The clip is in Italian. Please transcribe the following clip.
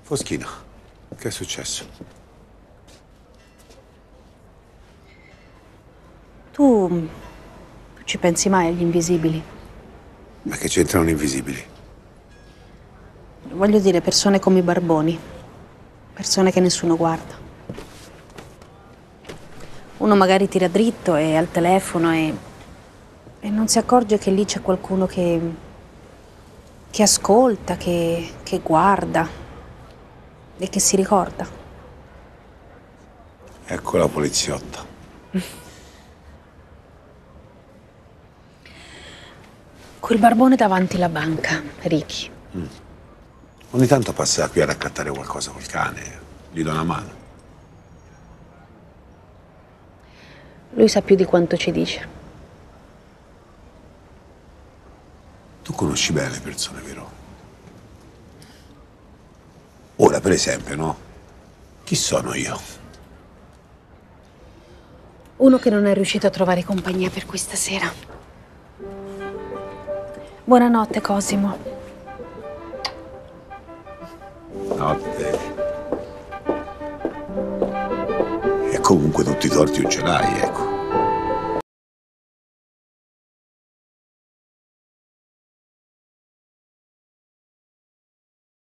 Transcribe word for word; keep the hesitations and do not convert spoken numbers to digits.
Foschino, che è successo? Tu, tu ci pensi mai agli invisibili? Ma che c'entrano gli invisibili? Voglio dire, persone come i barboni, persone che nessuno guarda. Uno magari tira dritto e al telefono e, e non si accorge che lì c'è qualcuno che, che ascolta, che, che guarda e che si ricorda. Ecco la poliziotta. Quel barbone davanti alla banca, Ricky. Mm. Ogni tanto passa qui a raccattare qualcosa col cane. Gli do una mano. Lui sa più di quanto ci dice. Tu conosci bene le persone, vero? Ora, per esempio, no? Chi sono io? Uno che non è riuscito a trovare compagnia per questa sera. Buonanotte, Cosimo. Notte. E comunque tutti i torti non ce l'hai, ecco.